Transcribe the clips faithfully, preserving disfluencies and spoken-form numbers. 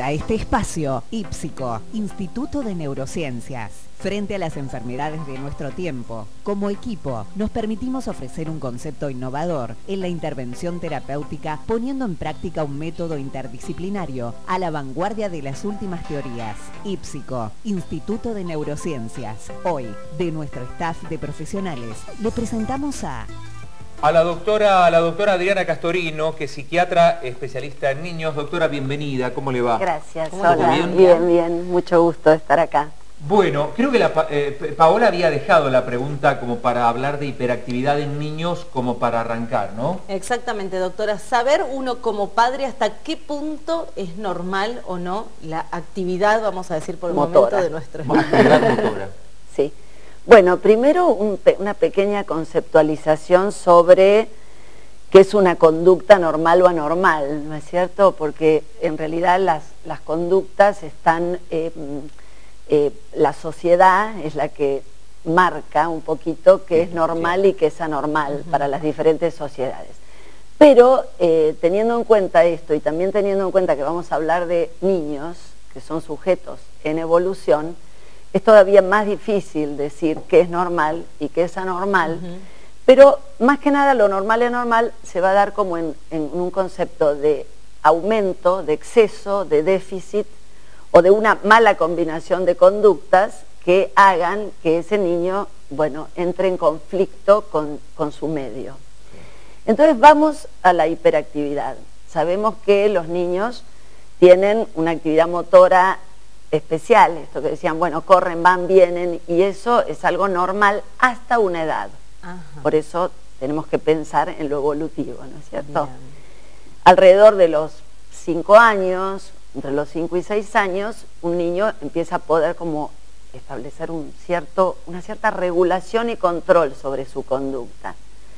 presenta este espacio IPSICO, Instituto de Neurociencias. Frente a las enfermedades de nuestro tiempo, como equipo, nos permitimos ofrecer un concepto innovador en la intervención terapéutica, poniendo en práctica un método interdisciplinario a la vanguardia de las últimas teorías. IPSICO, Instituto de Neurociencias. Hoy, de nuestro staff de profesionales, le presentamos a... A la doctora, a la doctora Adriana Castorino, que es psiquiatra especialista en niños. Doctora, bienvenida, ¿cómo le va? Gracias, hola. Bien? bien, bien, mucho gusto de estar acá. Bueno, creo que la, eh, Paola había dejado la pregunta como para hablar de hiperactividad en niños, como para arrancar, ¿no? Exactamente, doctora. Saber uno como padre hasta qué punto es normal o no la actividad, vamos a decir por el motora. momento, de nuestro hijo. Actividad motora. Sí. Bueno, primero un, una pequeña conceptualización sobre qué es una conducta normal o anormal, ¿no es cierto? Porque en realidad las, las conductas están... Eh, Eh, la sociedad es la que marca un poquito qué es normal y qué es anormal uh-huh. para las diferentes sociedades. Pero eh, teniendo en cuenta esto y también teniendo en cuenta que vamos a hablar de niños, que son sujetos en evolución, es todavía más difícil decir qué es normal y qué es anormal, uh-huh. pero más que nada lo normal y anormal se va a dar como en, en un concepto de aumento, de exceso, de déficit, o de una mala combinación de conductas que hagan que ese niño, bueno, entre en conflicto con, con su medio. Entonces vamos a la hiperactividad. Sabemos que los niños tienen una actividad motora especial, esto que decían, bueno, corren, van, vienen, y eso es algo normal hasta una edad. Ajá. Por eso tenemos que pensar en lo evolutivo, ¿no es cierto? Bien. Alrededor de los cinco años, entre los cinco y seis años, un niño empieza a poder como establecer un cierto, una cierta regulación y control sobre su conducta.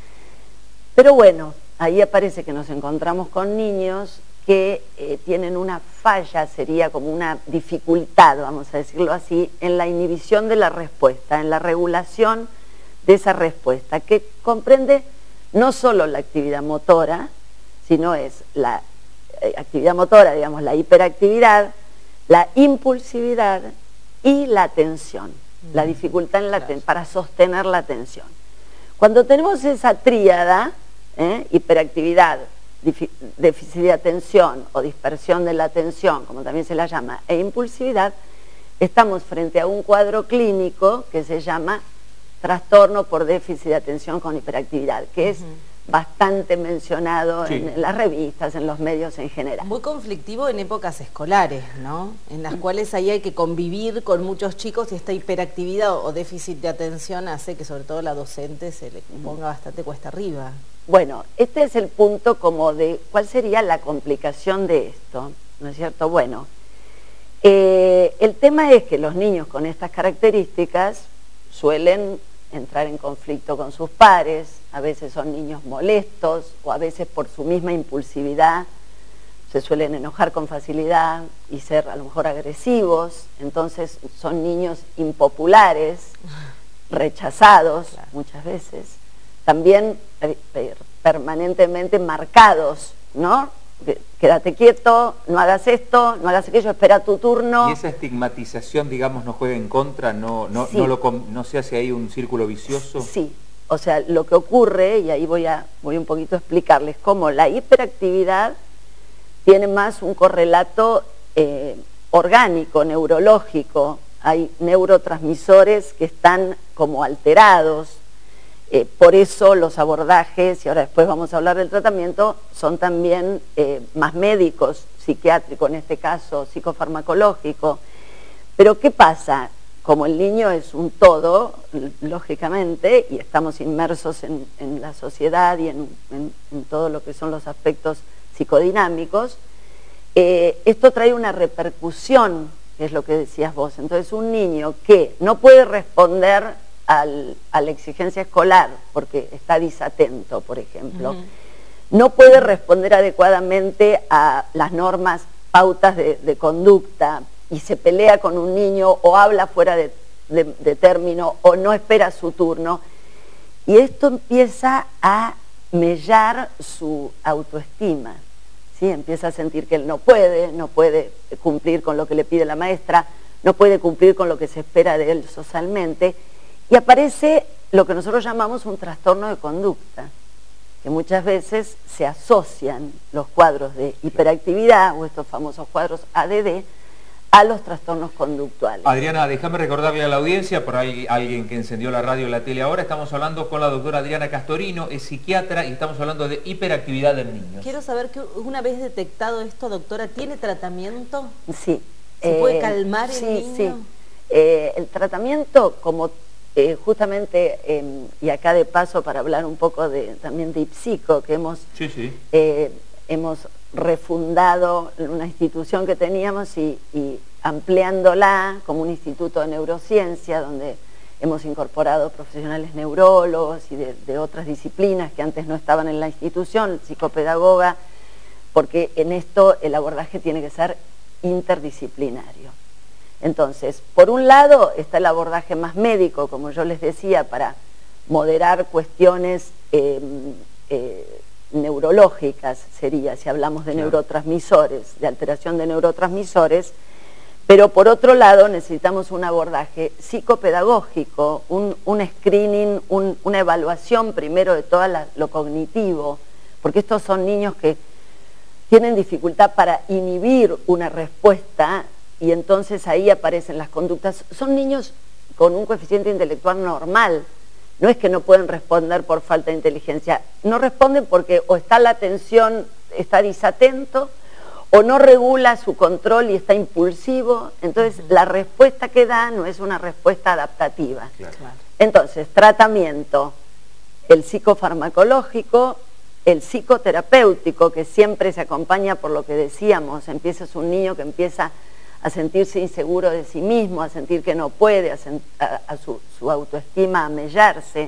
Pero bueno, ahí aparece que nos encontramos con niños que eh, tienen una falla, sería como una dificultad, vamos a decirlo así, en la inhibición de la respuesta, en la regulación de esa respuesta, que comprende no solo la actividad motora, sino es la actividad motora, digamos, la hiperactividad, la impulsividad y la atención, mm. la dificultad en la claro. para sostener la atención. Cuando tenemos esa tríada, ¿eh? hiperactividad, déficit de atención o dispersión de la atención, como también se la llama, e impulsividad, estamos frente a un cuadro clínico que se llama trastorno por déficit de atención con hiperactividad, que es mm. bastante mencionado sí. en las revistas, en los medios en general. Muy conflictivo en épocas escolares, ¿no? En las cuales ahí hay que convivir con muchos chicos y esta hiperactividad o déficit de atención hace que sobre todo la docente se le ponga bastante cuesta arriba. Bueno, este es el punto como de cuál sería la complicación de esto, ¿no es cierto? Bueno, eh, el tema es que los niños con estas características suelen entrar en conflicto con sus pares, a veces son niños molestos o a veces por su misma impulsividad se suelen enojar con facilidad y ser a lo mejor agresivos, entonces son niños impopulares, rechazados claro. muchas veces, también eh, permanentemente marcados, ¿no? Quédate quieto, no hagas esto, no hagas aquello, espera tu turno. Y esa estigmatización, digamos, no juega en contra, no, no, sí. no, lo, no se hace ahí un círculo vicioso. Sí, o sea, lo que ocurre, y ahí voy, a, voy un poquito a explicarles, cómo la hiperactividad tiene más un correlato eh, orgánico, neurológico. Hay neurotransmisores que están como alterados. Eh, por eso los abordajes, y ahora después vamos a hablar del tratamiento, son también eh, más médicos, psiquiátricos en este caso, psicofarmacológico. Pero ¿qué pasa? Como el niño es un todo, lógicamente, y estamos inmersos en, en la sociedad y en, en, en todo lo que son los aspectos psicodinámicos, eh, esto trae una repercusión, que es lo que decías vos. Entonces un niño que no puede responder Al, a la exigencia escolar porque está desatento, por ejemplo, uh-huh. no puede responder adecuadamente a las normas, pautas de, de conducta y se pelea con un niño o habla fuera de, de, de término o no espera su turno, y esto empieza a mellar su autoestima, ¿sí? Empieza a sentir que él no puede, no puede cumplir con lo que le pide la maestra, no puede cumplir con lo que se espera de él socialmente, y aparece lo que nosotros llamamos un trastorno de conducta, que muchas veces se asocian los cuadros de hiperactividad o estos famosos cuadros A D D a los trastornos conductuales. Adriana, déjame recordarle a la audiencia, por ahí alguien que encendió la radio o la tele ahora, estamos hablando con la doctora Adriana Castorino, es psiquiatra y estamos hablando de hiperactividad en niños. Quiero saber que una vez detectado esto, doctora, ¿tiene tratamiento? Sí. ¿Se eh, puede calmar el sí, niño? Sí, eh, el tratamiento como eh, justamente, eh, y acá de paso para hablar un poco de, también de IPSICO, que hemos, sí, sí. Eh, hemos refundado una institución que teníamos y, y ampliándola como un instituto de neurociencia, donde hemos incorporado profesionales neurólogos y de, de otras disciplinas que antes no estaban en la institución, psicopedagoga, porque en esto el abordaje tiene que ser interdisciplinario. Entonces, por un lado está el abordaje más médico, como yo les decía, para moderar cuestiones eh, eh, neurológicas, sería, si hablamos de claro. neurotransmisores, de alteración de neurotransmisores, pero por otro lado necesitamos un abordaje psicopedagógico, un, un screening, un, una evaluación primero de todo la, lo cognitivo, porque estos son niños que tienen dificultad para inhibir una respuesta y entonces ahí aparecen las conductas. Son niños con un coeficiente intelectual normal, no es que no pueden responder por falta de inteligencia, no responden porque o está la atención, está disatento, o no regula su control y está impulsivo, entonces uh-huh. la respuesta que da no es una respuesta adaptativa. Claro. Entonces, tratamiento, el psicofarmacológico, el psicoterapéutico, que siempre se acompaña por lo que decíamos, empieza es un niño que empieza a sentirse inseguro de sí mismo, a sentir que no puede, a, a, a su, su autoestima a mellarse,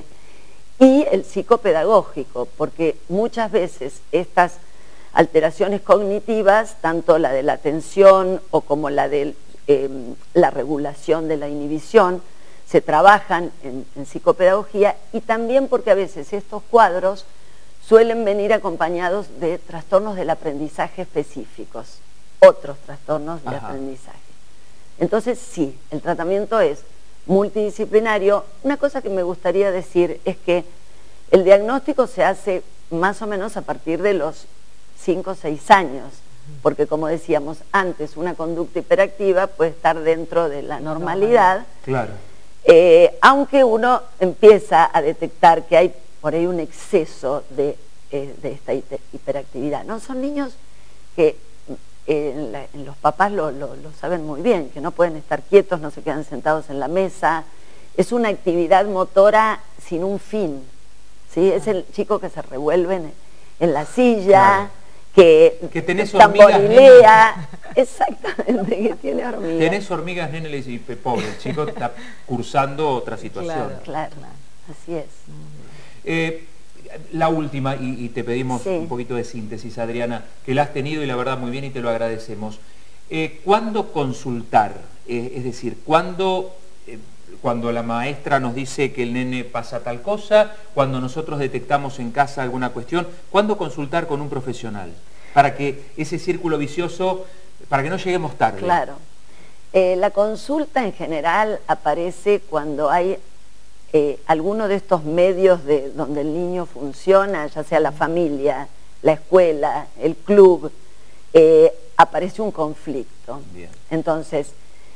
y el psicopedagógico, porque muchas veces estas alteraciones cognitivas, tanto la de la atención o como la de eh, la regulación de la inhibición, se trabajan en, en psicopedagogía, y también porque a veces estos cuadros suelen venir acompañados de trastornos del aprendizaje específicos, otros trastornos de Ajá. aprendizaje. Entonces sí, el tratamiento es multidisciplinario. Una cosa que me gustaría decir es que el diagnóstico se hace más o menos a partir de los cinco o seis años, porque como decíamos antes, una conducta hiperactiva puede estar dentro de la normalidad, claro. eh, aunque uno empieza a detectar que hay por ahí un exceso de, eh, de esta hiperactividad, ¿no? Son niños que eh, en, la, en los papás lo, lo, lo saben muy bien, que no pueden estar quietos, no se quedan sentados en la mesa, es una actividad motora sin un fin, ¿sí? Es el chico que se revuelve en, en la silla, claro. que, que tenés tamborilea, exactamente, que tiene hormigas. Tenés hormigas, nene, le dice, pobre, el chico está cursando otra situación. Claro, claro, así es. Eh, la última, y, y te pedimos sí. un poquito de síntesis, Adriana, que la has tenido y la verdad muy bien y te lo agradecemos. Eh, ¿Cuándo consultar? Eh, es decir, ¿cuándo, eh, cuando la maestra nos dice que el nene pasa tal cosa, cuando nosotros detectamos en casa alguna cuestión, ¿cuándo consultar con un profesional? Para que ese círculo vicioso, para que no lleguemos tarde. Claro. Eh, la consulta en general aparece cuando hay Eh, alguno de estos medios de donde el niño funciona, ya sea la familia, la escuela, el club, eh, aparece un conflicto. Bien. Entonces,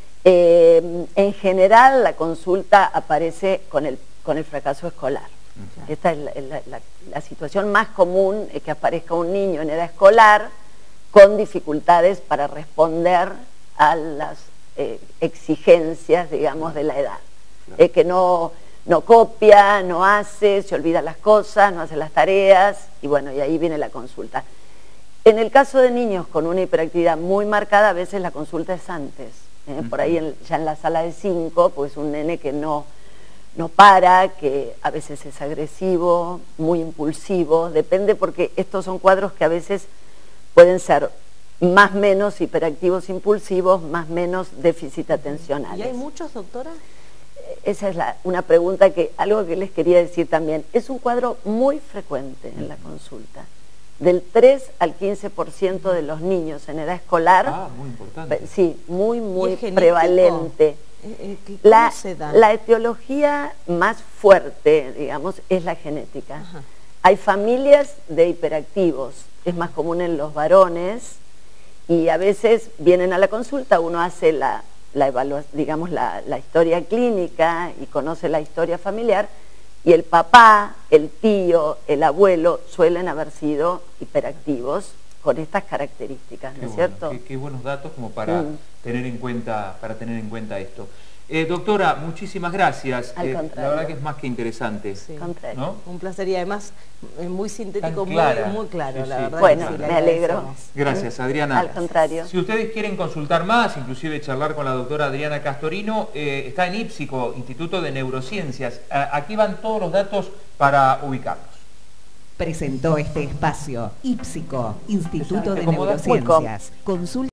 eh, en general la consulta aparece con el, con el fracaso escolar. Uh-huh. Esta es la, la, la, la situación más común, es que aparezca un niño en edad escolar con dificultades para responder a las eh, exigencias, digamos, de la edad. Claro. Eh, que no... no copia, no hace, se olvida las cosas, no hace las tareas, y bueno, y ahí viene la consulta. En el caso de niños con una hiperactividad muy marcada, a veces la consulta es antes, ¿eh? Uh-huh. Por ahí en, ya en la sala de cinco, pues un nene que no, no para, que a veces es agresivo, muy impulsivo, depende, porque estos son cuadros que a veces pueden ser más menos hiperactivos impulsivos, más menos déficit atencionales. ¿Y hay muchos, doctora? Esa es la, una pregunta que, algo que les quería decir también, es un cuadro muy frecuente en la consulta, del tres al quince por ciento de los niños en edad escolar. Ah, muy importante. Sí, muy, muy ¿Y es prevalente. Eh, ¿Cómo la, se da? la etiología más fuerte, digamos, es la genética. Ajá. Hay familias de hiperactivos, es más común en los varones, y a veces vienen a la consulta, uno hace la, la evaluación, digamos, la, la historia clínica y conoce la historia familiar, y el papá, el tío, el abuelo suelen haber sido hiperactivos con estas características, ¿no es cierto? Qué, qué buenos datos como para Mm. tener en cuenta, para tener en cuenta esto. Eh, doctora, muchísimas gracias. Al Eh, la contrario. verdad que es más que interesante. Sí. Contrario. ¿No? Un placer y además eh, muy sintético, Tan muy, clara. muy claro, Sí, la sí. verdad. Bueno, que sí, le me alegro. agradecemos. Gracias, Adriana. Al contrario. Si ustedes quieren consultar más, inclusive charlar con la doctora Adriana Castorino, eh, está en IPSICO, Instituto de Neurociencias. A- aquí van todos los datos para ubicarlos. Presentó este espacio IPSICO, Instituto de Te acomodás muy Neurociencias. Consulta